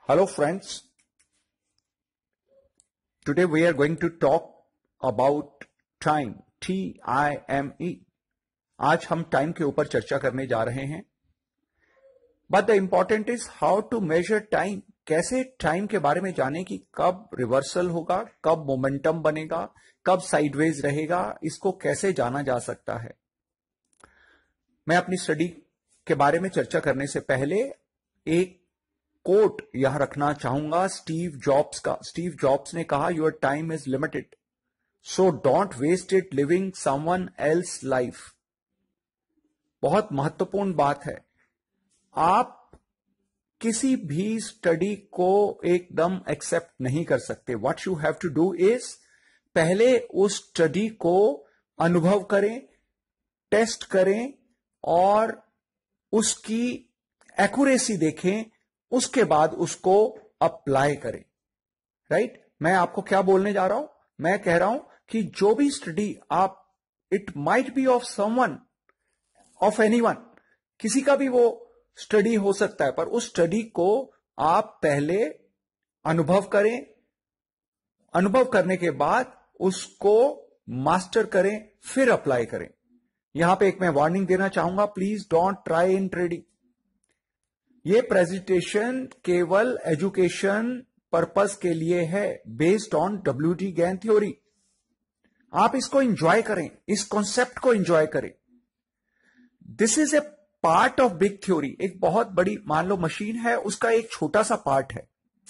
Hello friends, today we are going to talk about time, T-I-M-E. आज हम time के ऊपर चर्चा करने जा रहे हैं. But the important is how to measure time. कैसे टाइम के बारे में जाने कि कब रिवर्सल होगा, कब मोमेंटम बनेगा, कब साइडवेज रहेगा, इसको कैसे जाना जा सकता है. मैं अपनी स्टडी के बारे में चर्चा करने से पहले एक कोट यहां रखना चाहूंगा स्टीव जॉब्स का. स्टीव जॉब्स ने कहा, your time is limited, so don't waste it living someone else life. बहुत महत्वपूर्ण बात है. आप किसी भी स्टडी को एकदम एक्सेप्ट नहीं कर सकते. What you have to do is पहले उस स्टडी को अनुभव करें, टेस्ट करें और उसकी एक्यूरेसी देखें, उसके बाद उसको अप्लाई करें. राइट? मैं आपको क्या बोलने जा रहा हूं? मैं कह रहा हूं कि जो भी स्टडी आप, it might be of someone, of anyone, किसी का भी वो स्टडी हो सकता है, पर उस स्टडी को आप पहले अनुभव करें. अनुभव करने के बाद उसको मास्टर करें, फिर अप्लाई करें. यहां पे एक मैं वार्निंग देना चाहूंगा, please don't try in trading. ये प्रेजेंटेशन केवल एजुकेशन पर्पस के लिए है, based on D Gann theory. आप इसको एंजॉय करें, इस कॉन्सेप्ट को एंजॉय करें. This is a part of big theory. एक बहुत बड़ी, मान लो मशीन है, उसका एक छोटा सा पार्ट है.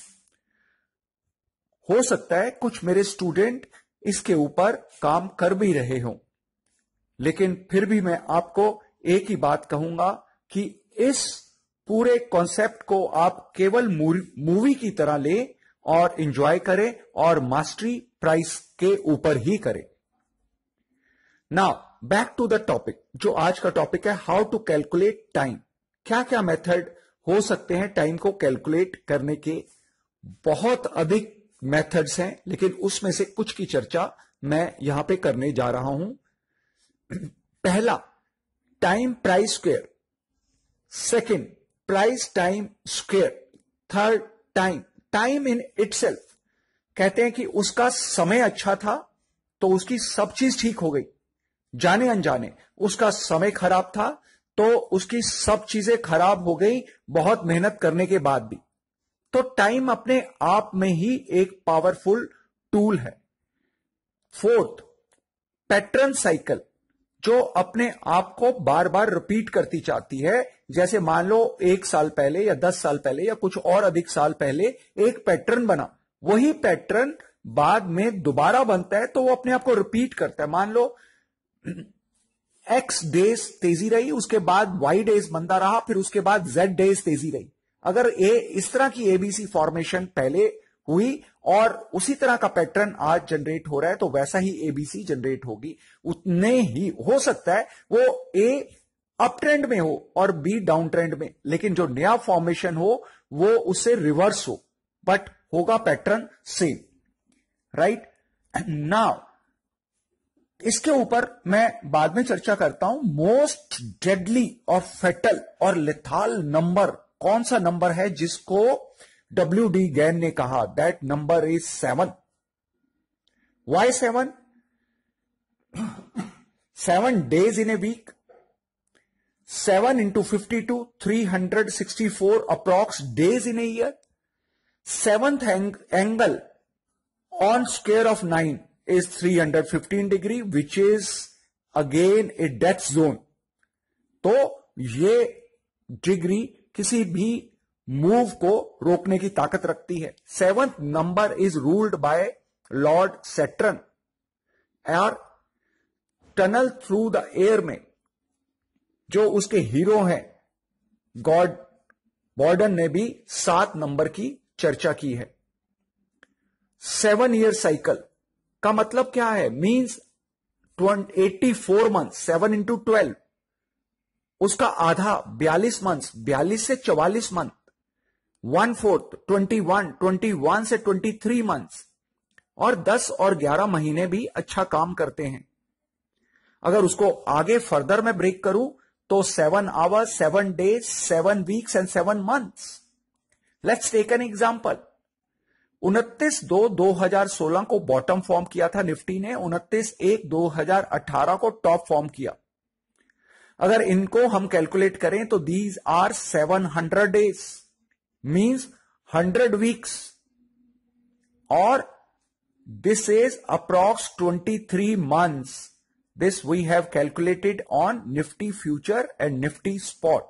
हो सकता है कुछ मेरे स्टूडेंट इसके ऊपर काम कर भी रहे हों, लेकिन फिर भी मैं आपको एक ही बात कहूंगा कि इस पूरे कॉन्सेप्ट को आप केवल मूवी की तरह लें और एंजॉय करें और मास्टरी प्राइस के ऊपर ही करें. Now back to the topic. जो आज का टॉपिक है, हाउ टू कैलकुलेट टाइम. क्या क्या मेथड हो सकते हैं टाइम को कैलकुलेट करने के? बहुत अधिक मेथड्स हैं, लेकिन उसमें से कुछ की चर्चा मैं यहां पे करने जा रहा हूं. पहला, time price square. Second, price time square. Third, time in itself. कहते हैं कि उसका समय अच्छा था तो उसकी सब चीज ठीक हो गई. जाने अनजाने उसका समय खराब था तो उसकी सब चीजें खराब हो गई, बहुत मेहनत करने के बाद भी. तो टाइम अपने आप में ही एक पावरफुल टूल है. फोर्थ, पैटर्न साइकिल, जो अपने आप को बार बार रिपीट करती जाती है. जैसे मान लो 1 साल पहले या 10 साल पहले या कुछ और अधिक साल पहले एक पैटर्न बना, वही पैटर्न बाद में दोबारा बनता है तो वो अपने आप को रिपीट करता है. मान लो X डेज तेजी रही, उसके बाद Y डेज बनता रहा, फिर उसके बाद Z डेज तेजी रही. अगर इस तरह की ABC फॉर्मेशन पहले हुई और उसी तरह का पैटर्न आज जनरेट हो रहा है, तो वैसा ही ABC जनरेट होगी. उतने ही हो सकता है वो A अप ट्रेंड में हो और B डाउन ट्रेंड में, लेकिन जो नया फॉर्मेशन हो वो उससे रिवर्स हो, बट होगा पैटर्न सेम. राइट? नाउ इसके ऊपर मैं बाद में चर्चा करता हूं. मोस्ट डेडली और फेटल और लेथाल नंबर कौन सा नंबर है जिसको D Gann ने कहा, that number is 7. Why 7? 7 days in a week, 7 into 52, 364 approx days in a year. Seventh angle on square of 9 is 315 degree, which is again a death zone. तो ये degree किसी भी move को रोकने की ताकत रखती है. 7th number is ruled by lord Saturn. और टनल थ्रू द एयर में जो उसके हीरो हैं, गॉड बॉर्डन ने भी 7 नंबर की चर्चा की है. 7 ईयर साइकिल का मतलब क्या है? मींस 84 मंथ, 7 into 12, उसका आधा 42 मंथ्स, 42 से 44 मंथ. 1/4 21, 21 से 23 मंथ्स, और 10 और 11 महीने भी अच्छा काम करते हैं. अगर उसको आगे फर्दर में ब्रेक करूं तो 7 hours, 7 days, 7 weeks and 7 months. Let's take an example. 29/2/2016 को बॉटम फॉर्म किया था निफ्टी ने, 29/1/2018 को टॉप फॉर्म किया। अगर इनको हम कैलकुलेट करें तो these are 700 days, means 100 weeks, और this is approx 23 months. This we have calculated on Nifty future and Nifty spot.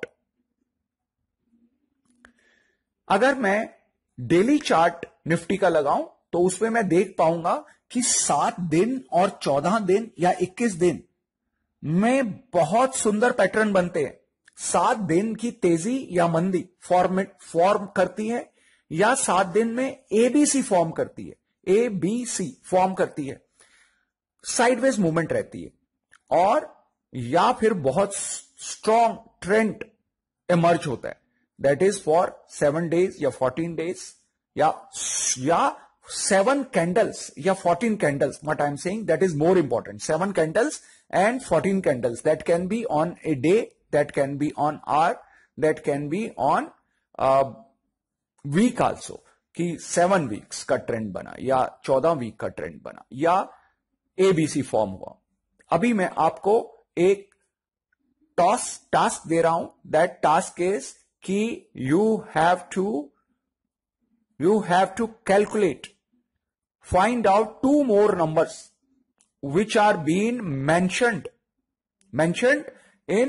अगर मैं डेली चार्ट निफ्टी का लगाऊं तो उसमें मैं देख पाऊंगा कि 7 दिन और 14 दिन या 21 दिन में बहुत सुंदर पैटर्न बनते हैं। 7 दिन की तेजी या मंदी फॉर्म करती है, या 7 दिन में एबीसी फॉर्म करती है, एबीसी फॉर्म करती है, साइडवेज मूवमेंट रहती है, और या फिर बहुत स्ट्रॉन्ग ट्रेंड इमर्ज होता है। दैट इज फॉर 7 डेज या 14 डेज या 7 कैंडल्स या 14 candles. What I am saying, that is more important. 7 candles and 14 candles. That can be on a day, that can be on hour, that can be on week also. कि 7 weeks का trend बना या 14 week का trend बना या ABC form हुआ. अभी मैं आपको एक टास्क दे रहा हूं. दैट टास्क इज कि you have to calculate, find out 2 more numbers which are being mentioned in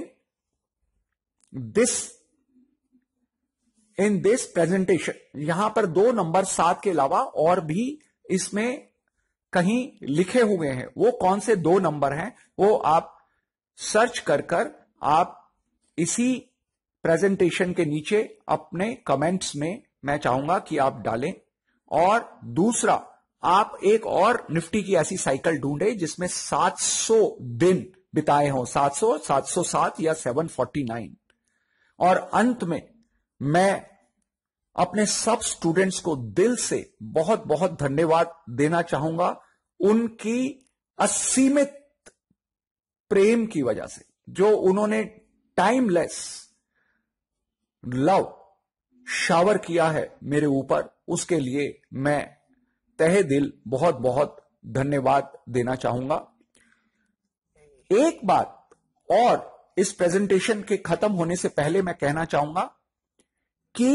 this presentation. यहां पर 2 नंबर 7 के अलावा और भी इसमें कहीं लिखे हुए हैं. वो कौन से 2 नंबर हैं वो आप सर्च कर आप इसी प्रेजेंटेशन के नीचे अपने कमेंट्स में मैं चाहूंगा कि आप डालें. और दूसरा, आप एक और निफ्टी की ऐसी साइकिल ढूंढे जिसमें 700 दिन बिताए हों, 700, 707 या 749. और अंत में मैं अपने सब स्टूडेंट्स को दिल से बहुत बहुत धन्यवाद देना चाहूंगा उनकी असीमित प्रेम की वजह से, जो उन्होंने टाइमलेस लव शावर किया है मेरे ऊपर. उसके लिए मैं तहे दिल बहुत बहुत धन्यवाद देना चाहूंगा. एक बात और इस प्रेजेंटेशन के खत्म होने से पहले मैं कहना चाहूंगा कि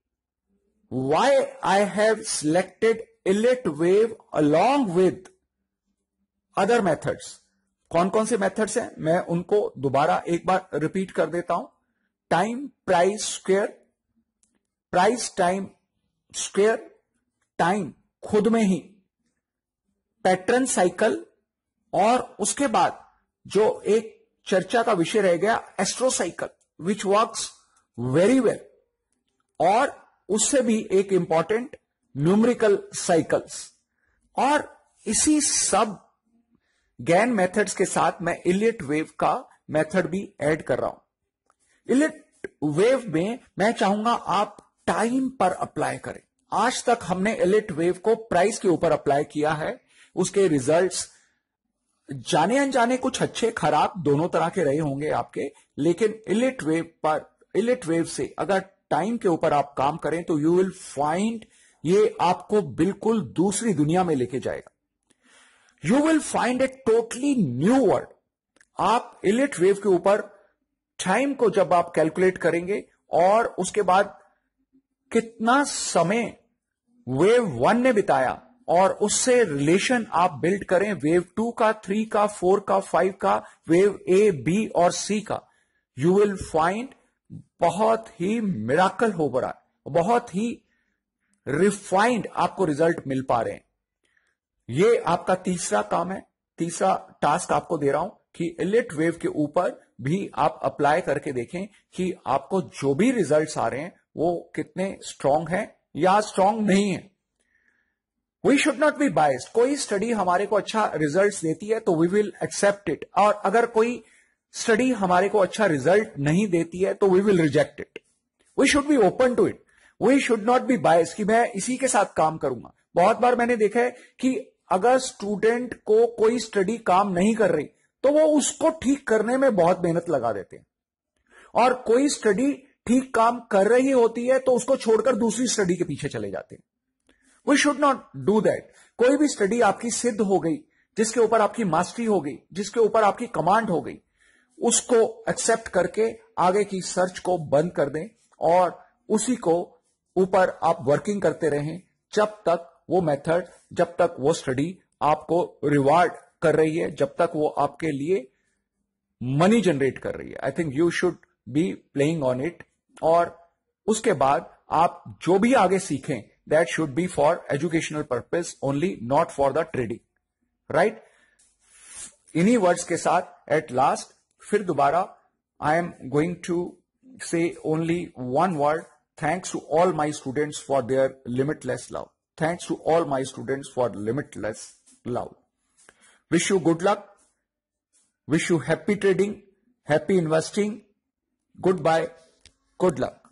why I have selected elite wave along with other methods. कौन कौन से मेथड्स हैं मैं उनको दोबारा एक बार रिपीट कर देता हूं. Time price square, price time square, time खुद में ही, पैटर्न साइकिल, और उसके बाद जो एक चर्चा का विषय रह गया astro cycle which works very well, और उससे भी एक इंपॉर्टेंट न्यूमेरिकल साइकिल्स. और इसी सब गैन मेथड्स के साथ मैं इलियट वेव का मेथड भी ऐड कर रहा हूं. इलियट वेव में मैं चाहूंगा आप टाइम पर अप्लाई करें. आज तक हमने इलियट वेव को प्राइस के ऊपर अप्लाई किया है. उसके रिजल्ट्स जाने अनजाने कुछ अच्छे खराब दोनों तरह के रहे होंगे आपके, लेकिन इलियट वेव से अगर टाइम के ऊपर आप काम करें तो यू विल फाइंड ये आपको बिल्कुल दूसरी दुनिया में लेके जाएगा. You will find a totally new world. आप इलियट वेव के ऊपर टाइम को जब आप कैलकुलेट करेंगे और उसके बाद कितना समय वेव 1 ने बिताया और उससे रिलेशन आप बिल्ड करें वेव 2 का, 3 का, 4 का, 5 का, वेव ए, बी और सी का, यू विल फाइंड बहुत ही मिराकल हो रहा है, बहुत ही रिफाइंड आपको रिजल्ट मिल पा रहे हैं. ये आपका तीसरा काम है, तीसरा टास्क आपको दे रहा हूं कि इलियट वेव के ऊपर भी आप अप्लाई करके देखें कि आपको जो भी रिजल्ट्स आ रहे हैं वो कितने स्ट्रांग हैं या स्ट्रांग नहीं है. We should not be biased. कोई स्टडी हमारे को अच्छा रिजल्ट्स देती है तो वी विल एक्सेप्ट इट, और अगर कोई स्टडी हमारे को अच्छा रिजल्ट नहीं देती है तो we will reject it. We should be open to it. We should not be biased कि मैं इसी के साथ काम करूंगा. बहुत बार मैंने देखा है कि अगर स्टूडेंट को कोई स्टडी काम नहीं कर रही तो वो उसको ठीक करने में बहुत मेहनत लगा देते हैं, और कोई स्टडी ठीक काम कर रही होती है तो उसको छोड़कर दूसरी स्टडी के पीछे चले जाते हैं। We should not do that. कोई भी स्टडी आपकी सिद्ध हो गई, जिसके ऊपर आपकी मास्टरी हो गई, जिसके ऊपर आपकी कमांड हो गई, उसको एक्सेप्ट करके आगे की सर्च को बंद कर दें और उसी को ऊपर आप वर्किंग करते रहें जब तक वो मेथड, जब तक वो स्टडी आपको रिवार्ड कर रही है, जब तक वो आपके लिए मनी जनरेट कर रही है। I think you should be playing on it. और उसके बाद आप जो भी आगे सीखें, that should be for educational purpose only, not for the trading, right. इन्हीं वर्ड्स के साथ एट लास्ट फिर दोबारा I am going to say only one word: thanks to all my students for their limitless love. Thanks to all my students for limitless love. Wish you good luck. Wish you happy trading, happy investing. Goodbye. Good luck.